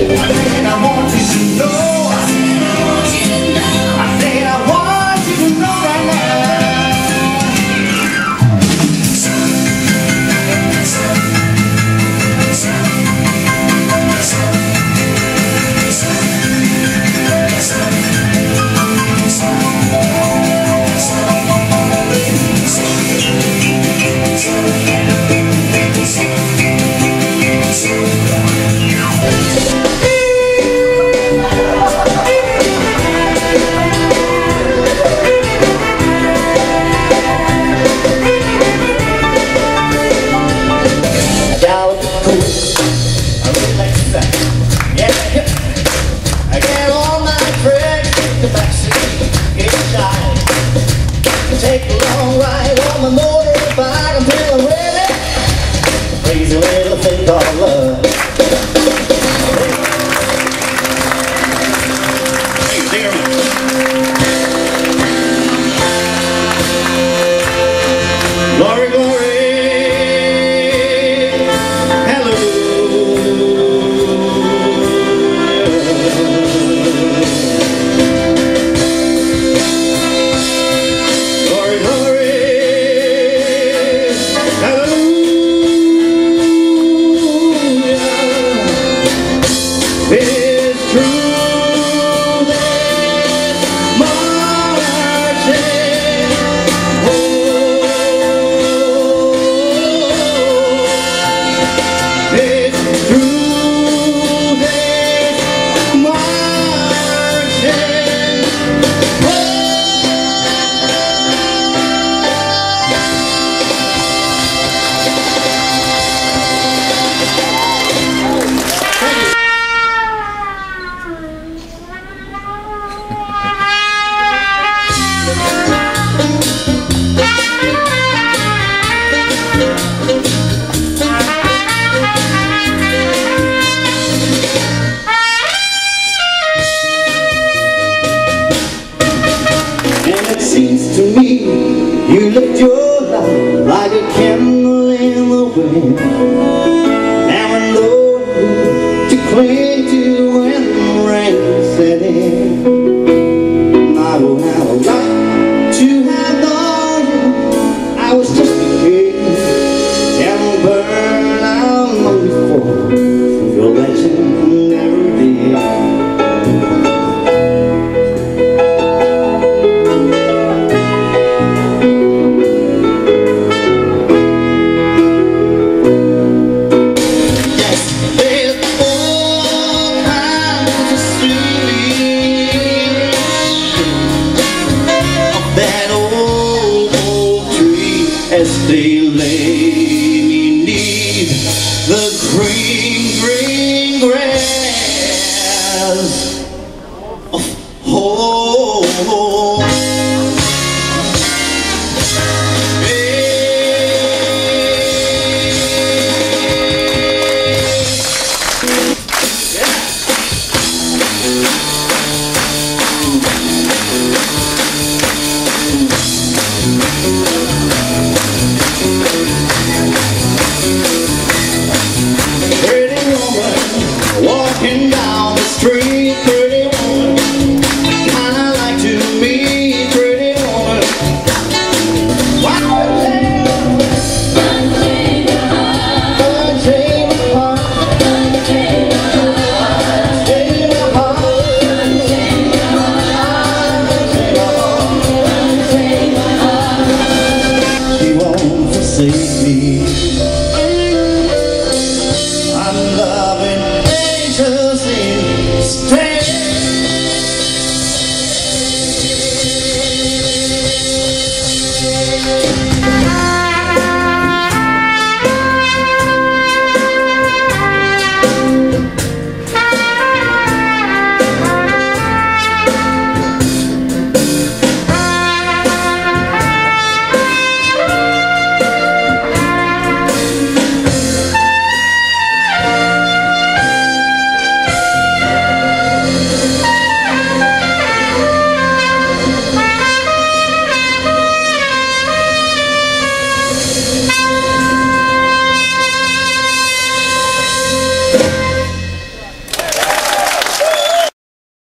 Take a long ride on my motorbike until I'm ready. Crazy little thing called love. Glory, glory. It's true that marching, it's true that marching. Seems to me you left your light like a candle in the wind. Now I know who to cling to when the rain set in. I will have a right to have known you. I was just a kid and burned out long before your legend never did. As they lay beneath the green, green grass of home. Walking down the street, pretty woman, kinda like to meet, pretty woman. Wow, unchain my heart, unchain my heart, unchain my heart, unchain my heart, unchain my heart. She won't forsake me. I'm loving